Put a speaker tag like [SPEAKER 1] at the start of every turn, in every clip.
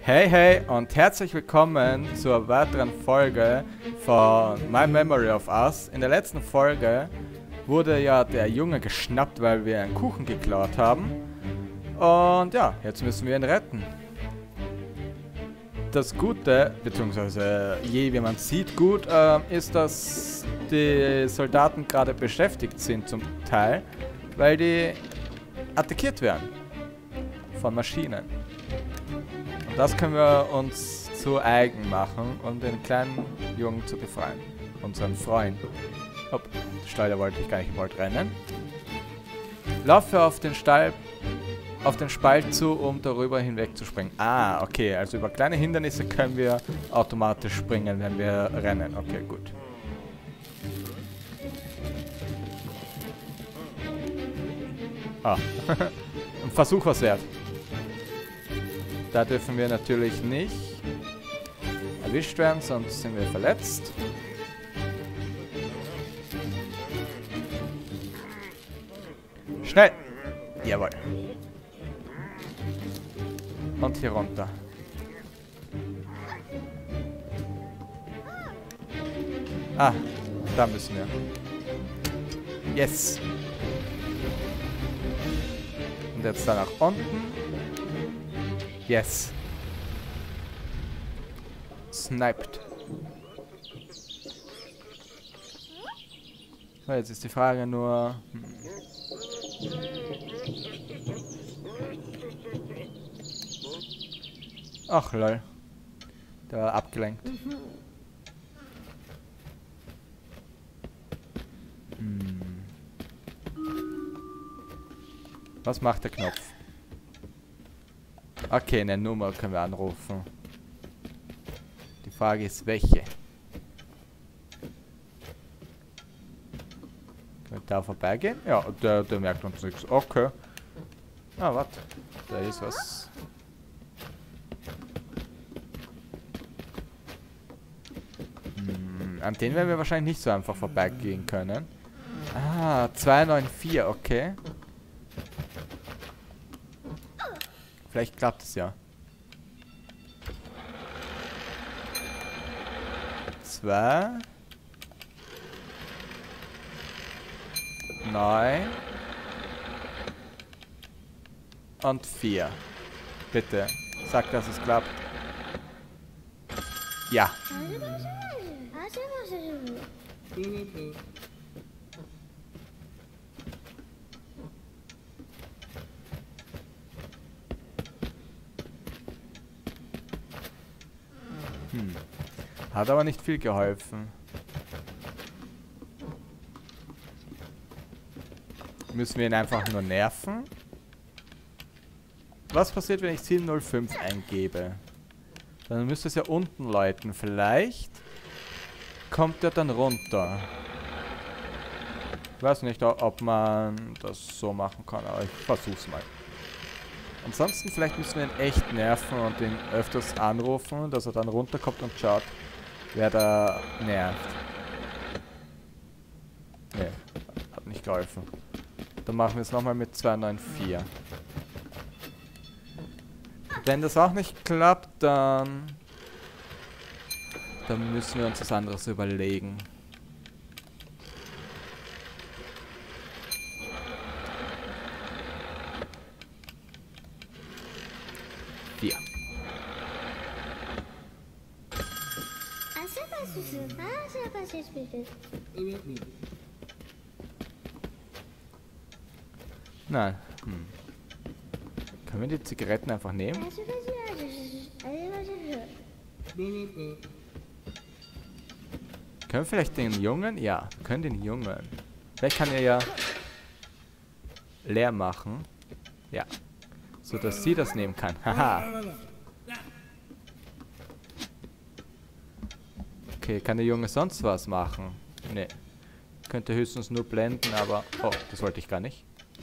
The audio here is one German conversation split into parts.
[SPEAKER 1] Hey hey und herzlich willkommen zur weiteren Folge von My Memory of Us. In der letzten Folge wurde ja der Junge geschnappt, weil wir einen Kuchen geklaut haben. Und ja, jetzt müssen wir ihn retten. Das Gute, beziehungsweise wie man sieht gut, ist, dass die Soldaten gerade beschäftigt sind zum Teil, weil die attackiert werden von Maschinen. Und das können wir uns zu eigen machen, um den kleinen Jungen zu befreien. Unseren Freund. Hopp, Steuer wollte ich gar nicht, ich wollte rennen. Laufe auf den Spalt zu, um darüber hinweg zu springen. Ah, okay, also über kleine Hindernisse können wir automatisch springen, wenn wir rennen. Okay, gut. Ah, ein Versuch was wert. Da dürfen wir natürlich nicht erwischt werden, sonst sind wir verletzt. Schnell! Jawohl. Und hier runter. Ah, da müssen wir. Yes! Und jetzt da nach unten. Yes. Sniped. So, jetzt ist die Frage nur... Ach lol. Der war abgelenkt. Was macht der Knopf? Okay, eine Nummer können wir anrufen. Die Frage ist, welche? Können wir da vorbeigehen? Ja, der merkt uns nichts. Okay. Ah, warte. Da ist was. An den werden wir wahrscheinlich nicht so einfach vorbeigehen können. Ah, 294, okay. Vielleicht klappt es ja. 2 9 und 4. Bitte, sag, dass es klappt. Ja. Hat aber nicht viel geholfen. Müssen wir ihn einfach nur nerven? Was passiert, wenn ich 705 eingebe? Dann müsste es ja unten läuten. Vielleicht kommt er dann runter. Ich weiß nicht, ob man das so machen kann, aber ich versuch's mal. Ansonsten vielleicht müssen wir ihn echt nerven und ihn öfters anrufen, dass er dann runterkommt und schaut, wer da nervt. Ne, hat nicht geholfen. Dann machen wir es nochmal mit 294. Wenn das auch nicht klappt, dann müssen wir uns was anderes überlegen. Nein. Können wir die Zigaretten einfach nehmen? Können wir vielleicht den Jungen? Ja, wir können den Jungen. Vielleicht kann er ja leer machen. Ja. So dass sie das nehmen kann. Haha. Okay, kann der Junge sonst was machen? Ne. Könnte höchstens nur blenden, aber... Oh, das wollte ich gar nicht.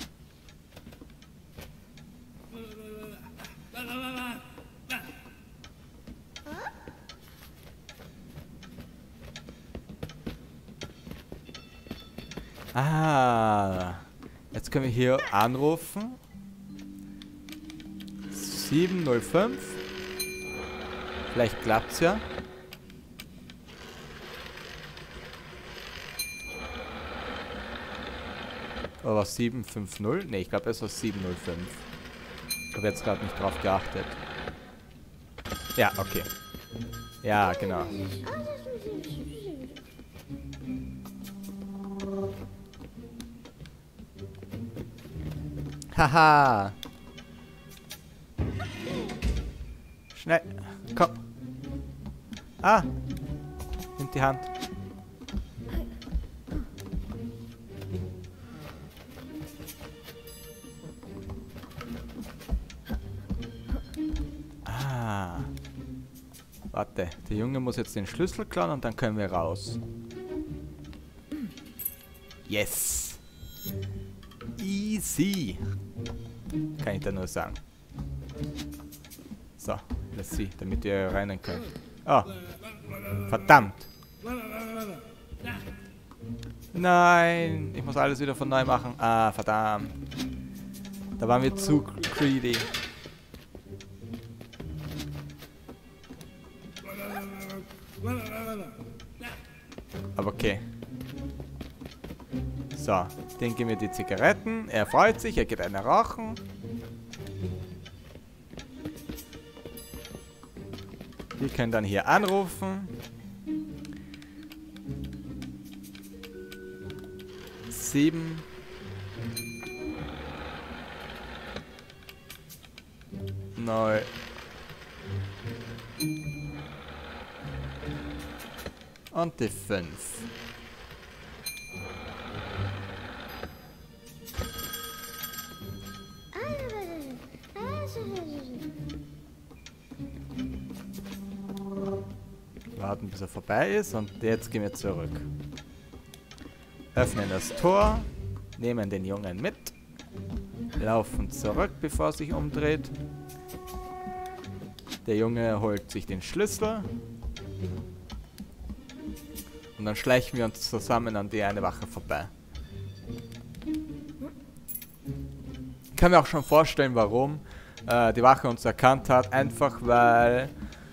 [SPEAKER 1] Ah. Jetzt können wir hier anrufen. 705. Vielleicht klappt's ja. Oder was 750? Ne, ich glaube es war 705. Ich habe jetzt gerade nicht drauf geachtet. Ja, okay. Ja, genau. Haha. Schnell. Komm. Ah. Nimm die Hand. Ah. Warte. Der Junge muss jetzt den Schlüssel klauen und dann können wir raus. Yes. Easy. Kann ich da nur sagen. So, let's see, damit ihr rein könnt. Oh. Verdammt. Nein, ich muss alles wieder von neu machen. Ah, verdammt. Da waren wir zu greedy. Aber okay. So, den geben wir die Zigaretten. Er freut sich, er geht eine rauchen. Wir können dann hier anrufen. 7. Neu. Und die 5. Warten, bis er vorbei ist und jetzt gehen wir zurück. Öffnen das Tor, nehmen den Jungen mit, laufen zurück, bevor er sich umdreht. Der Junge holt sich den Schlüssel und dann schleichen wir uns zusammen an die eine Wache vorbei. Ich kann mir auch schon vorstellen, warum die Wache uns erkannt hat, einfach weil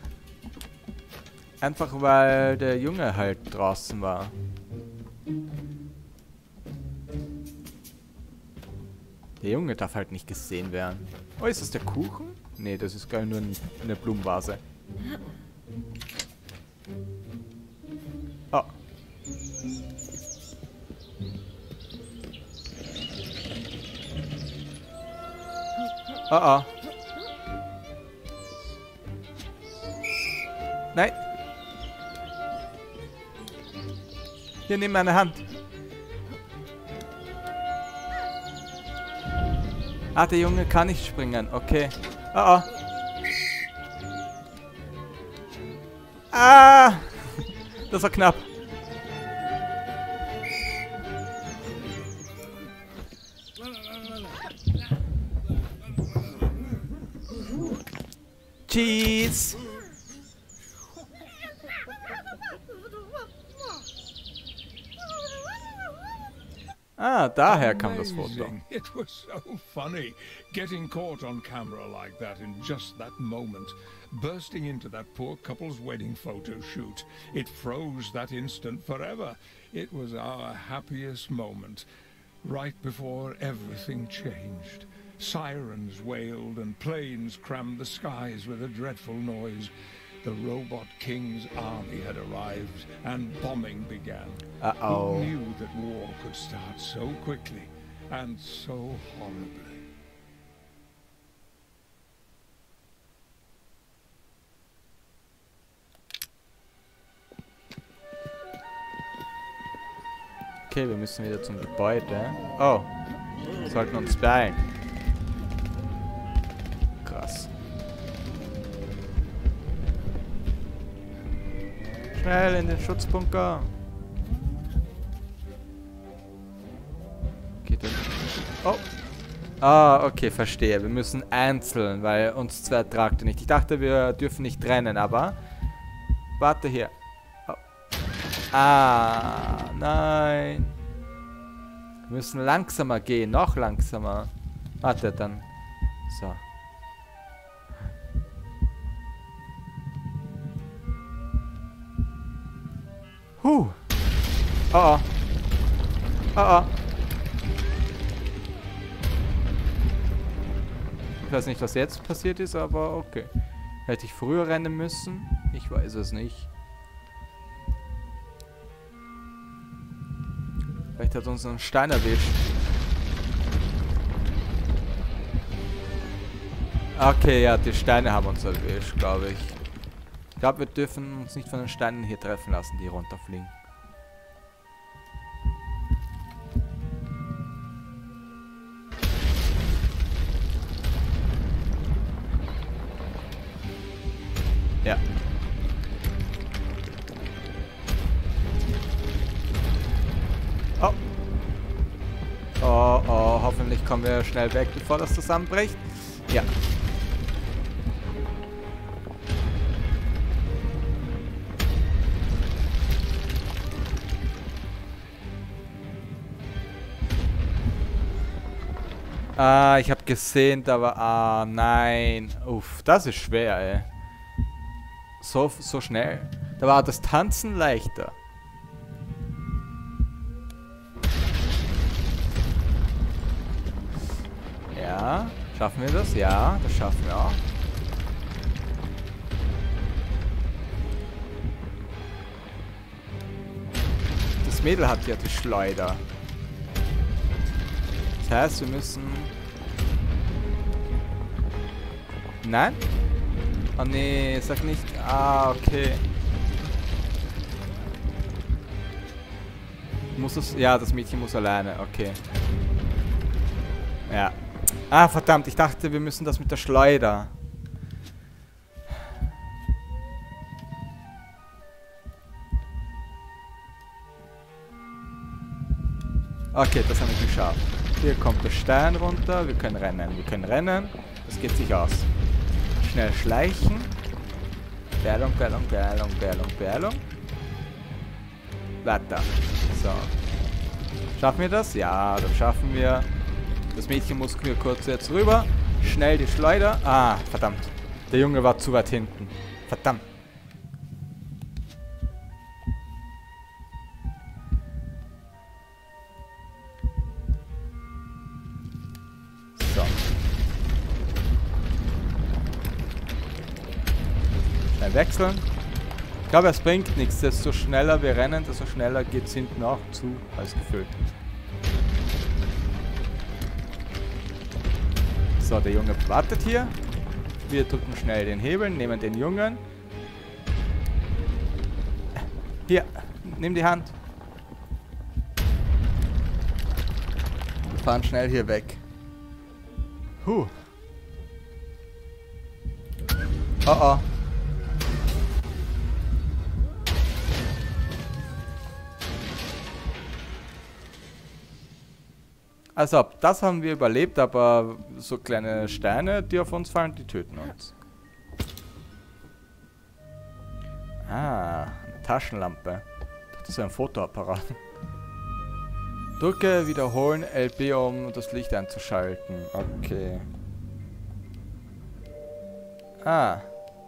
[SPEAKER 1] der Junge halt draußen war. Der Junge darf halt nicht gesehen werden. Oh, ist das der Kuchen? Nee, das ist gar nur eine Blumenvase. Oh. Oh oh. Nein. Hier, nimm meine Hand. Ah, der Junge kann nicht springen. Okay. Oh oh. Ah! Das war knapp. Cheese! Ah, daher kam das Foto.
[SPEAKER 2] It was so funny, getting caught on camera like that in just that moment, bursting into that poor couple's wedding photo shoot. It froze that instant forever. It was our happiest moment, right before everything changed. Sirens wailed and planes crammed the skies with a dreadful noise. The Robot King's army had arrived, and bombing began.
[SPEAKER 1] Uh-oh.
[SPEAKER 2] Who knew that war could start so quickly and so horribly?
[SPEAKER 1] Okay, wir müssen wieder zum Gebäude. Oh, wir sollten uns beeilen. Krass. Schnell in den Schutzbunker. Geht das? Oh. Ah, okay, verstehe. Wir müssen einzeln, weil uns zwei tragt nicht. Ich dachte, wir dürfen nicht trennen, aber... Warte hier. Oh. Ah, nein. Wir müssen langsamer gehen, noch langsamer. Warte, dann. So. Huh. Oh oh. Oh oh. Ich weiß nicht, was jetzt passiert ist, aber okay. Hätte ich früher rennen müssen? Ich weiß es nicht. Vielleicht hat uns ein Stein erwischt. Okay, ja, die Steine haben uns erwischt, glaube ich. Ich glaube, wir dürfen uns nicht von den Steinen hier treffen lassen, die runterfliegen. Ja. Oh. Oh, oh, hoffentlich kommen wir schnell weg, bevor das zusammenbricht. Ja. Ah, ich habe gesehen, da war... Ah, nein. Uff, das ist schwer, ey. So schnell. Da war das Tanzen leichter. Ja, schaffen wir das? Ja, das schaffen wir auch. Das Mädel hat ja die Schleuder. Das heißt, wir müssen... Nein? Oh nee, sag nicht... Ah, okay. Muss es... Ja, das Mädchen muss alleine. Okay. Ja. Ah, verdammt. Ich dachte, wir müssen das mit der Schleuder. Okay, das haben wir geschafft. Hier kommt der Stein runter. Wir können rennen. Wir können rennen. Das geht sich aus. Schnell schleichen. Perlung, Perlung, Perlung, Perlung, Perlung. Weiter. So. Schaffen wir das? Ja, das schaffen wir. Das Mädchen muss hier kurz jetzt rüber. Schnell die Schleuder. Ah, verdammt. Der Junge war zu weit hinten. Verdammt. So. Schnell wechseln. Ich glaube, es bringt nichts. Desto schneller wir rennen, desto schneller geht es hinten auch zu, als gefüllt. So, der Junge wartet hier. Wir drücken schnell den Hebel, nehmen den Jungen. Hier, nimm die Hand. Wir fahren schnell hier weg. Oh oh. Also, das haben wir überlebt, aber so kleine Steine, die auf uns fallen, die töten uns. Ah, eine Taschenlampe. Das ist ein Fotoapparat. Drücke wiederholen LB, um das Licht einzuschalten. Okay. Ah.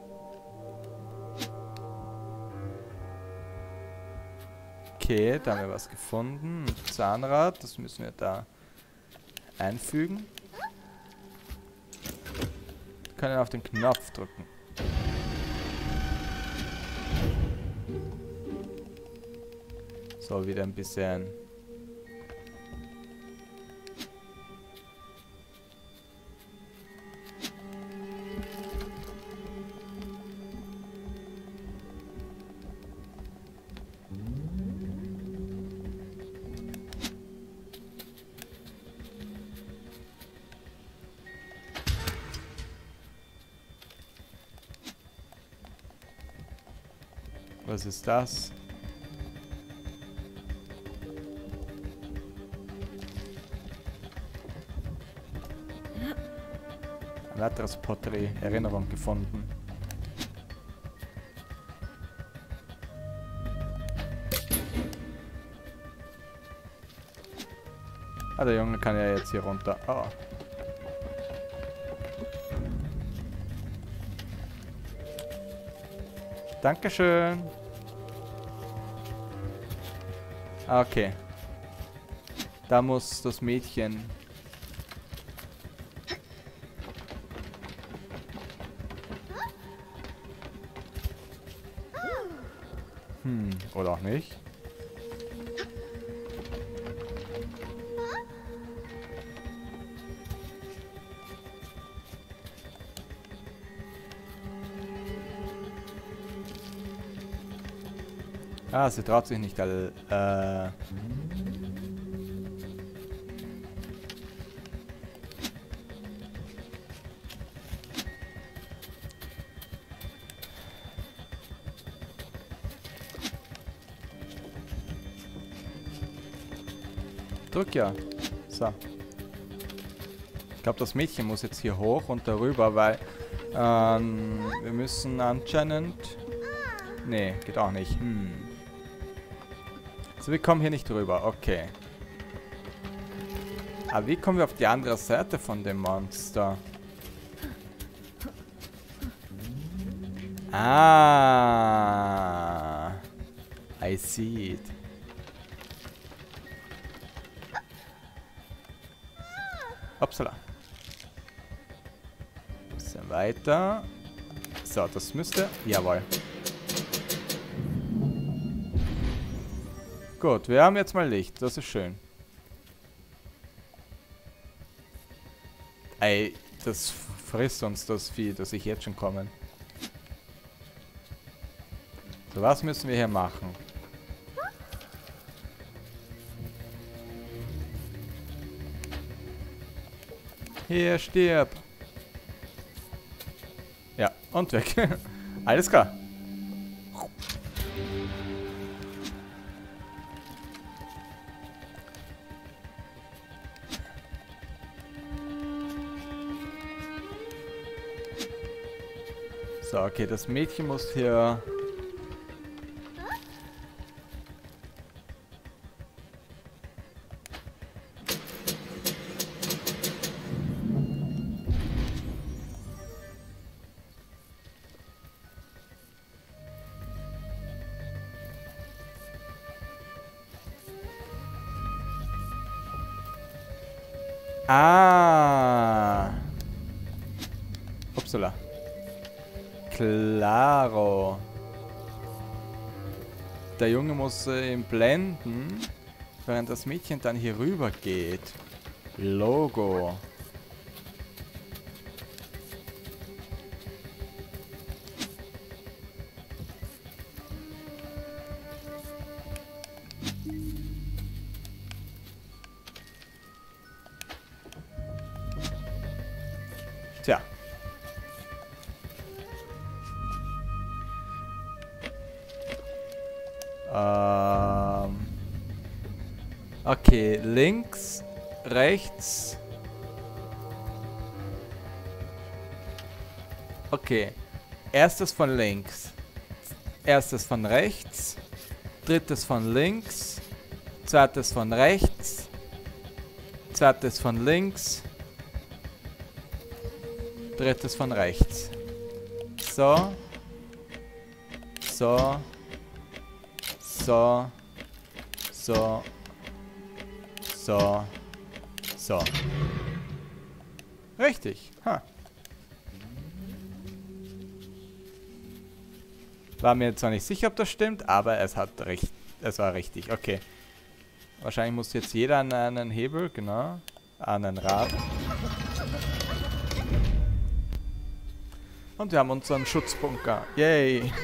[SPEAKER 1] Okay, da haben wir was gefunden. Ein Zahnrad, das müssen wir da einfügen. Wir können auf den Knopf drücken. So, wieder ein bisschen. Was ist das? Ein weiteres Porträt, Erinnerung gefunden. Ah, der Junge kann ja jetzt hier runter. Oh. Dankeschön. Okay. Da muss das Mädchen... oder auch nicht. Ah, sie traut sich nicht, Drück ja. So. Ich glaube, das Mädchen muss jetzt hier hoch und darüber, weil wir müssen anscheinend... Nee, geht auch nicht. So, wir kommen hier nicht rüber. Okay. Aber wie kommen wir auf die andere Seite von dem Monster? Ah. I see it. Upsala. Bisschen weiter. So, das müsste... Jawohl. Gut, wir haben jetzt mal Licht. Das ist schön. Ey, das frisst uns das Vieh, dass ich jetzt schon komme. So, was müssen wir hier machen? Hier, stirb. Ja, und weg. Alles klar. So, okay, das Mädchen muss hier... Ah. Upsala. Claro. Der Junge muss ihn blenden, während das Mädchen dann hier rüber geht. Logo. Tja. Okay, links, rechts. Okay, erstes von links, erstes von rechts, drittes von links, zweites von rechts, zweites von links, drittes von rechts. So. So. So. So. So. So. Richtig. Ha. War mir zwar nicht sicher, ob das stimmt, aber es war richtig. Okay. Wahrscheinlich muss jetzt jeder an einen Hebel, genau. An ein Rad. Und wir haben unseren Schutzbunker. Yay.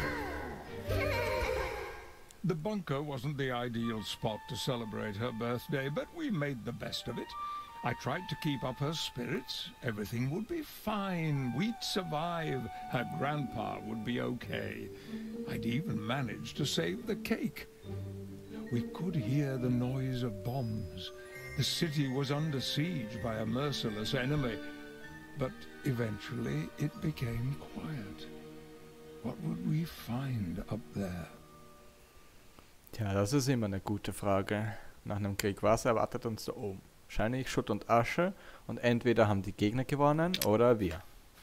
[SPEAKER 2] The bunker wasn't the ideal spot to celebrate her birthday, but we made the best of it. I tried to keep up her spirits. Everything would be fine. We'd survive. Her grandpa would be okay. I'd even managed to save the cake. We could hear the noise of bombs. The city was under siege by a merciless enemy. But eventually it became quiet. What would we find up there?
[SPEAKER 1] Tja, das ist immer eine gute Frage. Nach einem Krieg, was erwartet uns da oben? Wahrscheinlich Schutt und Asche und entweder haben die Gegner gewonnen oder wir.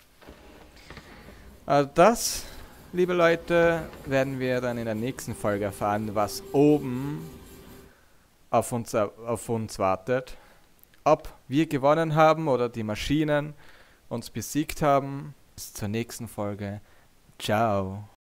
[SPEAKER 1] Also das, liebe Leute, werden wir dann in der nächsten Folge erfahren, was oben auf uns wartet. Ob wir gewonnen haben oder die Maschinen uns besiegt haben. Bis zur nächsten Folge. Ciao.